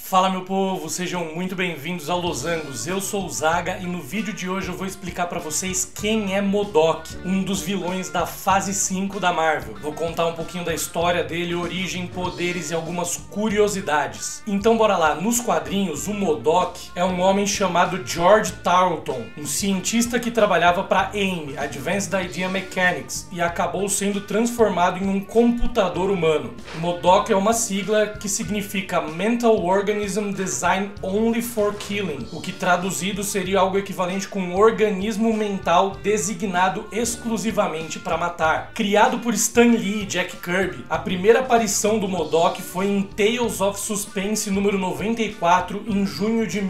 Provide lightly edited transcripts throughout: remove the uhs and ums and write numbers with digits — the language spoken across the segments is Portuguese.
Fala meu povo, sejam muito bem-vindos ao Losangos. Eu sou o Zaga e no vídeo de hoje eu vou explicar pra vocês quem é MODOK, um dos vilões da fase 5 da Marvel. Vou contar um pouquinho da história dele, origem, poderes e algumas curiosidades. Então bora lá, nos quadrinhos o MODOK é um homem chamado George Tarleton, um cientista que trabalhava para AIM, Advanced Idea Mechanics, e acabou sendo transformado em um computador humano. MODOK é uma sigla que significa Mental Organism Designed Only for Killing, o que traduzido seria algo equivalente com um organismo mental designado exclusivamente para matar. Criado por Stan Lee e Jack Kirby, a primeira aparição do MODOK foi em Tales of Suspense número 94 em junho de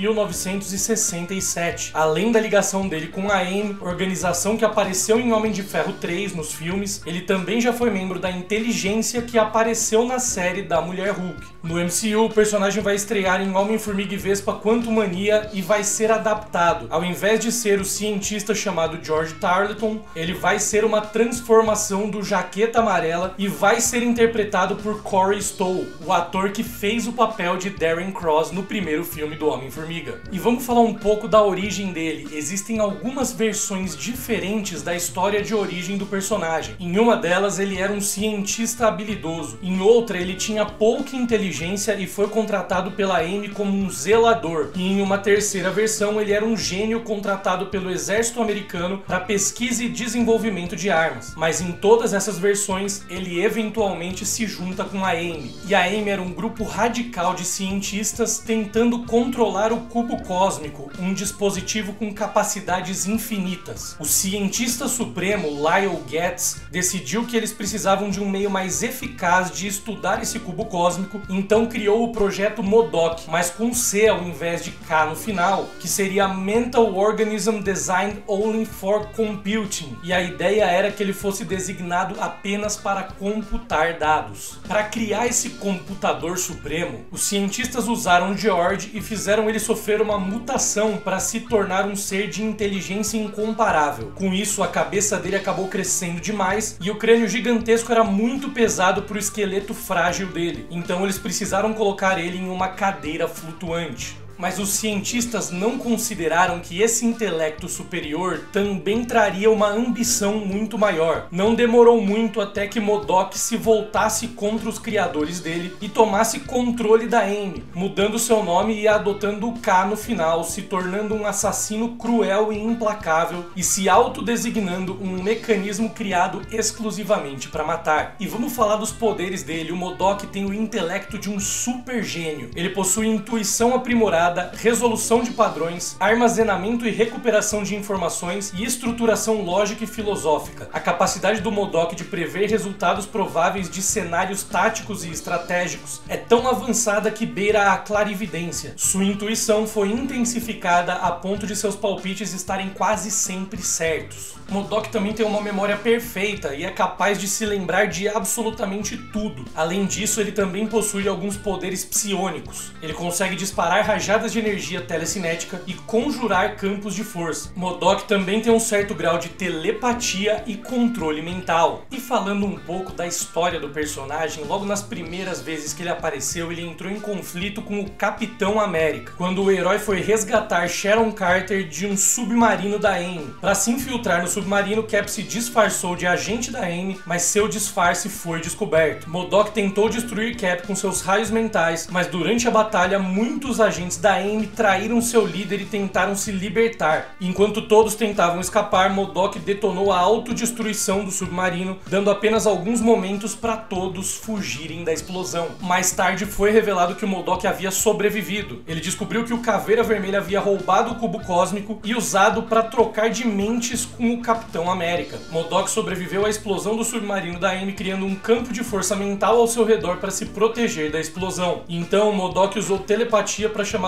1967. Além da ligação dele com a AIM, organização que apareceu em Homem de Ferro 3 nos filmes, ele também já foi membro da inteligência que apareceu na série da Mulher Hulk. No MCU, o personagem vai estrear em Homem-Formiga e Vespa Quantumania e vai ser adaptado. Ao invés de ser o cientista chamado George Tarleton, ele vai ser uma transformação do Jaqueta Amarela e vai ser interpretado por Corey Stoll, o ator que fez o papel de Darren Cross no primeiro filme do Homem-Formiga. E vamos falar um pouco da origem dele. Existem algumas versões diferentes da história de origem do personagem. Em uma delas, ele era um cientista habilidoso. Em outra, ele tinha pouca inteligência e foi contratado pela AIM como um zelador, e em uma terceira versão ele era um gênio contratado pelo exército americano para pesquisa e desenvolvimento de armas. Mas em todas essas versões ele eventualmente se junta com a AIM, e a AIM era um grupo radical de cientistas tentando controlar o cubo cósmico, um dispositivo com capacidades infinitas. O cientista supremo Lyle Getz decidiu que eles precisavam de um meio mais eficaz de estudar esse cubo cósmico, então criou o projeto MODOK, mas com C ao invés de K no final, que seria Mental Organism Designed Only for Computing, e a ideia era que ele fosse designado apenas para computar dados. Para criar esse computador supremo, os cientistas usaram George e fizeram ele sofrer uma mutação para se tornar um ser de inteligência incomparável. Com isso, a cabeça dele acabou crescendo demais e o crânio gigantesco era muito pesado para o esqueleto frágil dele, então eles precisaram colocar ele em uma cadeira flutuante. Mas os cientistas não consideraram que esse intelecto superior também traria uma ambição muito maior. Não demorou muito até que MODOK se voltasse contra os criadores dele e tomasse controle da AIM, mudando seu nome e adotando o K no final, se tornando um assassino cruel e implacável e se autodesignando um mecanismo criado exclusivamente para matar. E vamos falar dos poderes dele. O MODOK tem o intelecto de um super gênio. Ele possui intuição aprimorada, resolução de padrões, armazenamento e recuperação de informações e estruturação lógica e filosófica. A capacidade do MODOK de prever resultados prováveis de cenários táticos e estratégicos é tão avançada que beira a clarividência. Sua intuição foi intensificada a ponto de seus palpites estarem quase sempre certos. MODOK também tem uma memória perfeita e é capaz de se lembrar de absolutamente tudo. Além disso, ele também possui alguns poderes psionicos. Ele consegue disparar rajadas de energia telecinética e conjurar campos de força. MODOK também tem um certo grau de telepatia e controle mental. E falando um pouco da história do personagem, logo nas primeiras vezes que ele apareceu, ele entrou em conflito com o Capitão América, quando o herói foi resgatar Sharon Carter de um submarino da AIM. Para se infiltrar no submarino, Cap se disfarçou de agente da AIM, mas seu disfarce foi descoberto. MODOK tentou destruir Cap com seus raios mentais, mas durante a batalha, muitos agentes da AIM traíram seu líder e tentaram se libertar. Enquanto todos tentavam escapar, MODOK detonou a autodestruição do submarino, dando apenas alguns momentos para todos fugirem da explosão. Mais tarde foi revelado que o MODOK havia sobrevivido. Ele descobriu que o Caveira Vermelha havia roubado o cubo cósmico e usado para trocar de mentes com o Capitão América. MODOK sobreviveu à explosão do submarino da AIM, criando um campo de força mental ao seu redor para se proteger da explosão. Então, MODOK usou telepatia para chamar o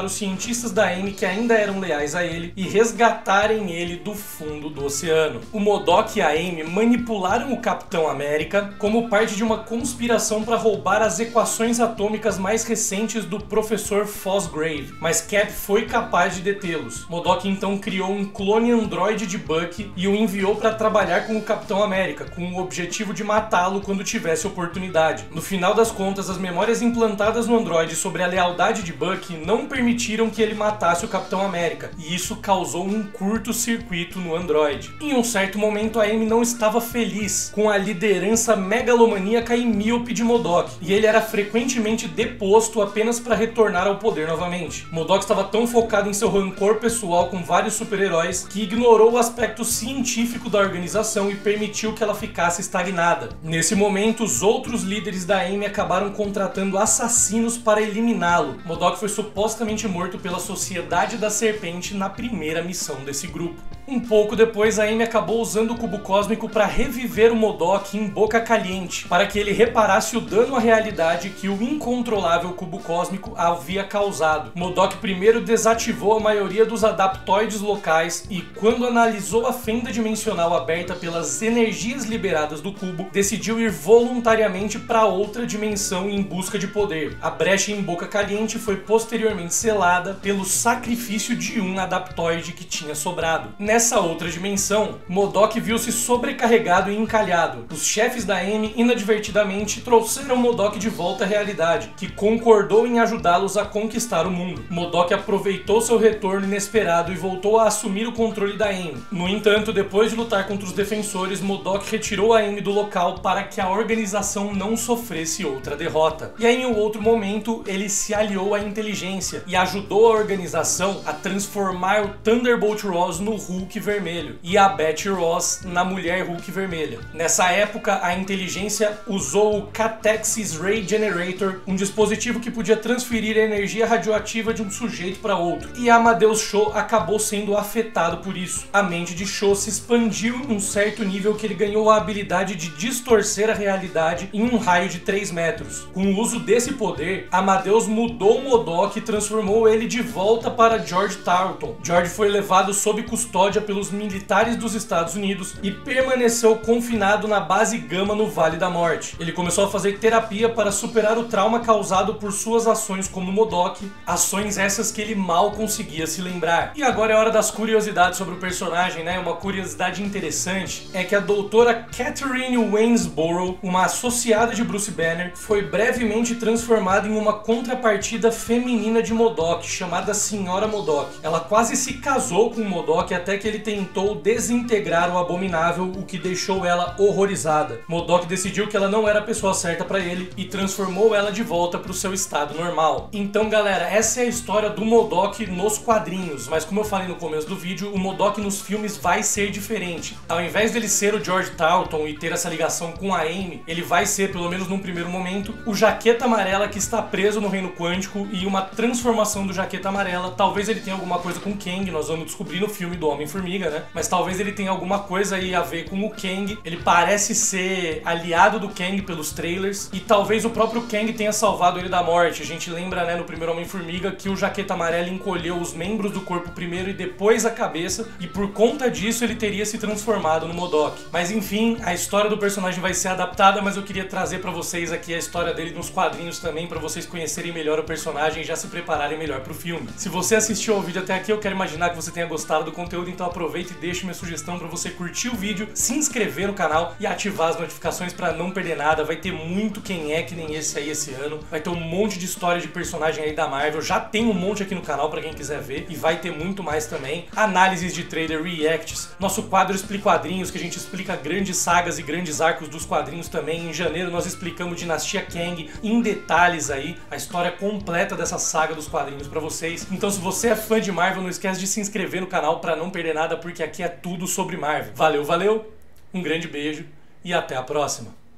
os cientistas da AIM que ainda eram leais a ele e resgatarem ele do fundo do oceano. O MODOK e a AIM manipularam o Capitão América como parte de uma conspiração para roubar as equações atômicas mais recentes do professor Fosgrave, mas Cap foi capaz de detê-los. MODOK então criou um clone androide de Bucky e o enviou para trabalhar com o Capitão América, com o objetivo de matá-lo quando tivesse oportunidade. No final das contas, as memórias implantadas no androide sobre a lealdade de Bucky não permitiram que ele matasse o Capitão América, e isso causou um curto-circuito no androide. Em um certo momento, a AIM não estava feliz com a liderança megalomaníaca e míope de MODOK, e ele era frequentemente deposto apenas para retornar ao poder novamente. MODOK estava tão focado em seu rancor pessoal com vários super-heróis que ignorou o aspecto científico da organização e permitiu que ela ficasse estagnada. Nesse momento, os outros líderes da AIM acabaram contratando assassinos para eliminá-lo. MODOK foi supostamente morto pela Sociedade da Serpente na primeira missão desse grupo. Um pouco depois, a AIM acabou usando o cubo cósmico para reviver o MODOK em Boca Caliente, para que ele reparasse o dano à realidade que o incontrolável cubo cósmico havia causado. MODOK primeiro desativou a maioria dos adaptoides locais e, quando analisou a fenda dimensional aberta pelas energias liberadas do cubo, decidiu ir voluntariamente para outra dimensão em busca de poder. A brecha em Boca Caliente foi posteriormente selada pelo sacrifício de um adaptoide que tinha sobrado. Nessa outra dimensão, MODOK viu-se sobrecarregado e encalhado. Os chefes da AIM inadvertidamente trouxeram MODOK de volta à realidade, que concordou em ajudá-los a conquistar o mundo. MODOK aproveitou seu retorno inesperado e voltou a assumir o controle da AIM. No entanto, depois de lutar contra os defensores, MODOK retirou a AIM do local para que a organização não sofresse outra derrota. E aí, em um outro momento, ele se aliou à inteligência e ajudou a organização a transformar o Thunderbolt Ross no Hulk vermelho e a Betty Ross na Mulher Hulk vermelha. Nessa época, a inteligência usou o Catexis Ray Generator, um dispositivo que podia transferir a energia radioativa de um sujeito para outro, e Amadeus Cho acabou sendo afetado por isso. A mente de Cho se expandiu em um certo nível que ele ganhou a habilidade de distorcer a realidade em um raio de 3 metros. Com o uso desse poder, Amadeus mudou o MODOK e transformou ele de volta para George Tarleton. George foi levado sob custódia pelos militares dos Estados Unidos e permaneceu confinado na base Gama no Vale da Morte. Ele começou a fazer terapia para superar o trauma causado por suas ações como MODOK, ações essas que ele mal conseguia se lembrar. E agora é hora das curiosidades sobre o personagem, né? Uma curiosidade interessante é que a doutora Catherine Waynesboro, uma associada de Bruce Banner, foi brevemente transformada em uma contrapartida feminina de MODOK, chamada Senhora MODOK. Ela quase se casou com o MODOK até que ele tentou desintegrar o Abominável, o que deixou ela horrorizada. MODOK decidiu que ela não era a pessoa certa para ele e transformou ela de volta para o seu estado normal. Então, galera, essa é a história do MODOK nos quadrinhos, mas como eu falei no começo do vídeo, o MODOK nos filmes vai ser diferente. Ao invés dele ser o George Tarleton e ter essa ligação com a AIM, ele vai ser, pelo menos num primeiro momento, o Jaqueta Amarela que está preso no Reino Quântico e uma transformação do Jaqueta Amarela. Talvez ele tenha alguma coisa com Kang, nós vamos descobrir no filme do Homem-Formiga, né? Mas talvez ele tenha alguma coisa aí a ver com o Kang. Ele parece ser aliado do Kang pelos trailers e talvez o próprio Kang tenha salvado ele da morte. A gente lembra, né, no primeiro Homem-Formiga que o Jaqueta Amarela encolheu os membros do corpo primeiro e depois a cabeça, e por conta disso ele teria se transformado no MODOK. Mas enfim, a história do personagem vai ser adaptada, mas eu queria trazer pra vocês aqui a história dele nos quadrinhos também, pra vocês conhecerem melhor o personagem e já se prepararem melhor pro filme. Se você assistiu ao vídeo até aqui, eu quero imaginar que você tenha gostado do conteúdo, então aproveita e deixe minha sugestão pra você curtir o vídeo, se inscrever no canal e ativar as notificações pra não perder nada. Vai ter muito Quem É Que Nem Esse aí esse ano, vai ter um monte de história de personagem aí da Marvel, já tem um monte aqui no canal pra quem quiser ver, e vai ter muito mais também. Análises de trailer, reacts, nosso quadro Explica Quadrinhos, que a gente explica grandes sagas e grandes arcos dos quadrinhos também. Em janeiro nós explicamos Dinastia Kang em detalhes aí, a história completa dessa saga dos quadrinhos pra vocês. Então se você é fã de Marvel, não esquece de se inscrever no canal pra não perder nada, porque aqui é tudo sobre Marvel. Valeu, valeu, um grande beijo e até a próxima!